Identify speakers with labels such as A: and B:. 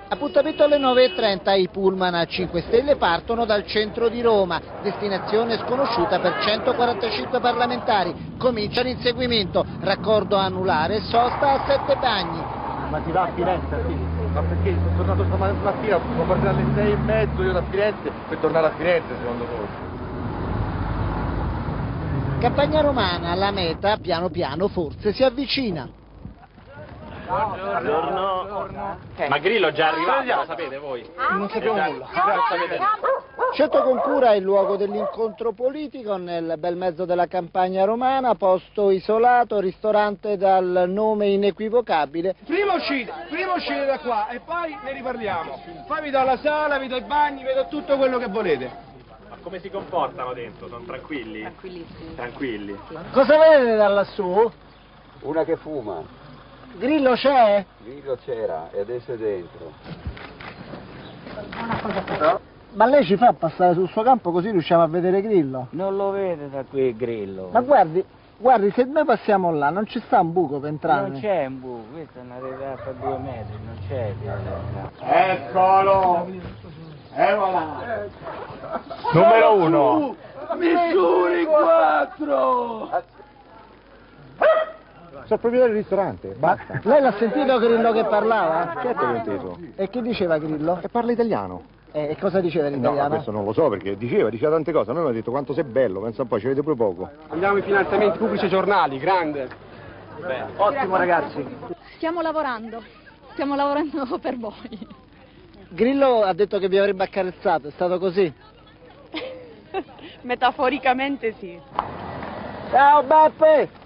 A: Appuntamento alle 9:30, i pullman a 5 Stelle partono dal centro di Roma, destinazione sconosciuta per 145 parlamentari. Comincia l'inseguimento, raccordo anulare, sosta a Sette Bagni.
B: Ma ti va a Firenze, sì? Ma perché sono tornato stamattina, sono partito alle 6:30 io da Firenze per tornare a Firenze secondo voi?
A: Campagna romana, la meta piano piano forse si avvicina.
C: Buongiorno. Ma Grillo è già arrivato, lo sapete voi?
A: Non sappiamo nulla.
C: Sapete?
A: Scelto con cura il luogo dell'incontro politico nel bel mezzo della campagna romana, posto isolato, ristorante dal nome inequivocabile.
D: Prima uscite da qua e poi ne riparliamo. Poi vi do la sala, vi do i bagni, vi do tutto quello che volete.
C: Ma come si comportano dentro? Sono tranquilli?
E: Tranquillissimi.
C: Tranquilli.
A: Cosa vedete da lassù?
F: Una che fuma.
A: Grillo c'è?
F: Grillo c'era e adesso è dentro.
A: Ma lei ci fa passare sul suo campo così riusciamo a vedere Grillo?
G: Non lo vede da qui Grillo.
A: Ma guardi, se noi passiamo là non ci sta un buco per entrare.
G: Non c'è un buco, questa è una regata a 2 metri, non c'è.
B: Eccolo! Eccola!
C: Numero 1.
D: Misuri 4!
B: Sono proprietario del ristorante, basta.
A: Lei l'ha sentito Grillo che parlava?
B: Certo che ho inteso.
A: E che diceva Grillo?
B: E parla italiano.
A: E cosa diceva in
B: No,
A: italiano?
B: questo non lo so perché diceva tante cose. A noi mi ha detto quanto sei bello, pensa un po', ci vede pure poco.
D: Andiamo ai finanziamenti pubblici ai giornali, grande.
C: Bene.
A: Ottimo ragazzi.
E: Stiamo lavorando per voi.
A: Grillo ha detto che vi avrebbe accarezzato, è stato così?
E: Metaforicamente sì.
A: Ciao Beppe!